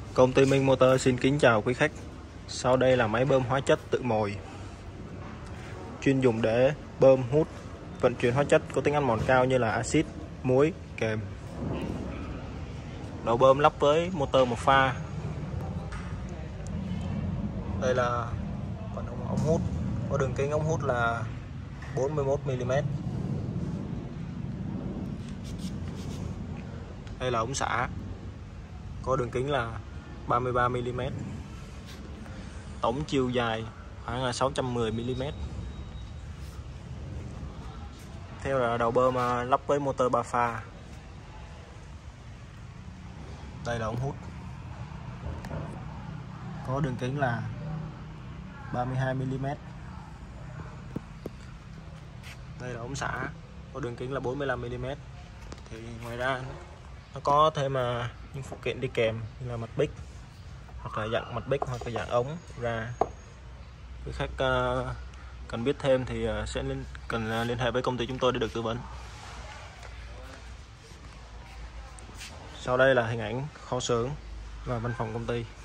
Công ty Minh Motor xin kính chào quý khách. Sau đây là máy bơm hóa chất tự mồi, chuyên dùng để bơm hút, vận chuyển hóa chất có tính ăn mòn cao như là axit, muối, kềm. Đầu bơm lắp với motor một pha. Đây là phần ống hút, có đường kính ống hút là 41 mm. Đây là ống xả, có đường kính là 33 mm. Tổng chiều dài khoảng là 610 mm. Theo là đầu bơm lắp với motor 3 pha. Đây là ống hút, có đường kính là 32 mm. Đây là ống xả, có đường kính là 45 mm. Thì ngoài ra nó có thêm những phụ kiện đi kèm như là mặt bích, hoặc là dạng mặt bích, hoặc là dạng ống ra. Quý khách cần biết thêm thì sẽ cần liên hệ với công ty chúng tôi để được tư vấn. Sau đây là hình ảnh kho xưởng và văn phòng công ty.